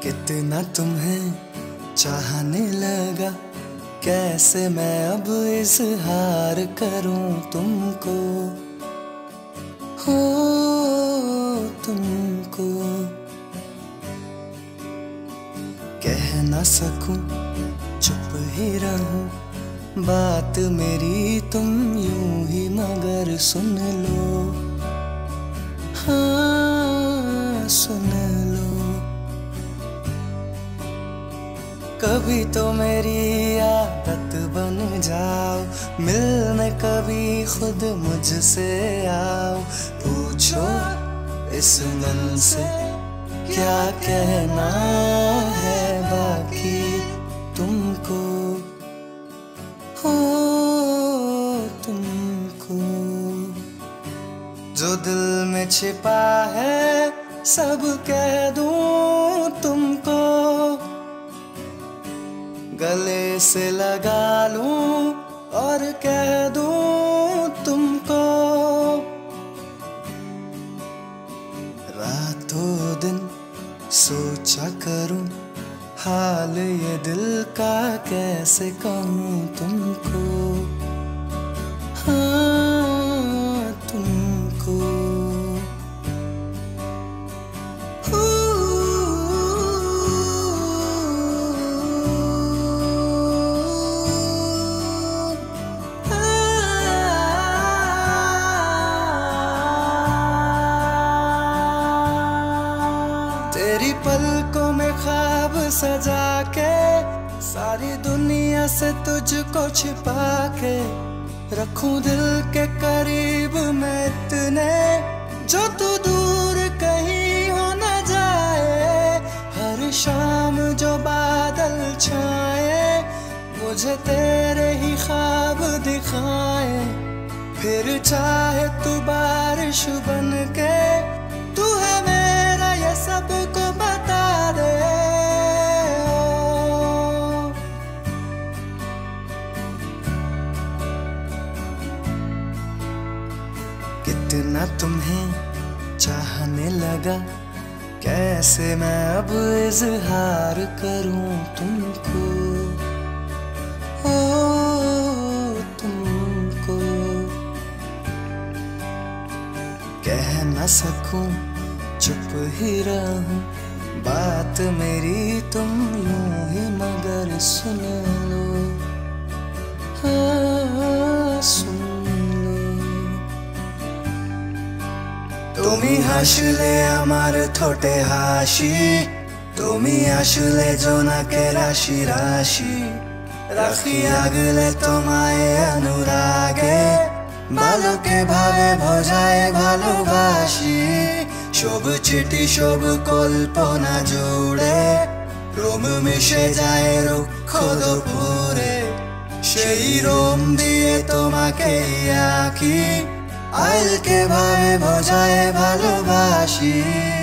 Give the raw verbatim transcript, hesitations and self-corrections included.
कितना तुम्हें चाहने लगा, कैसे मैं अब इजहार करूं तुमको, हो तुमको। कह ना सकूं, चुप ही रहूं, बात मेरी तुम यूं ही मगर सुन लो, हाँ सुन लो। कभी तो मेरी आदत बन जाओ, मिलने कभी खुद मुझसे आओ, पूछो इस मन से क्या कहना है बाकी तुमको, हो तुमको। जो दिल में छिपा है सब कह दूं तुमको, गले से लगा लूं और कह दूं तुमको। रातों दिन सोचा करूं, हाल ये दिल का कैसे कहूं तुमको, हाँ तुमको। तेरी पलकों में ख्वाब सजा के, सारी दुनिया से तुझको छिपा के, रखूं दिल के करीब मैं इतने, जो तू दूर कहीं हो न जाए। हर शाम जो बादल छाए, मुझे तेरे ही ख्वाब दिखाए, फिर चाहे तू बारिश बन के, तू है मेरा ये सबको बता दे। कितना तुम्हें चाहने लगा, कैसे मैं अब इजहार करूं तुमको, ओ तुमको। कह न सकूं, चुप ही रहूं, बात मेरी तुम यूं ही मगर सुन लो, हाँ सुन लो। তুমি হাসলে আমার ঠোঁটে হাসি, তুমি আসলে জোনাকে রাশি রাশি, রাখি আগলে তোমায় অনুরাগে, ভালোকে ভাবে ভোজায় ভালোবাসি। সব চিঠি সব কল্পনা জুড়ে, রোম মিশে যায় রুক্ষ দুপুরে, সেই রোম দিয়ে তোমাকে আঁকি, আইলকে ভাবে ভোজায় ভালোবাসি।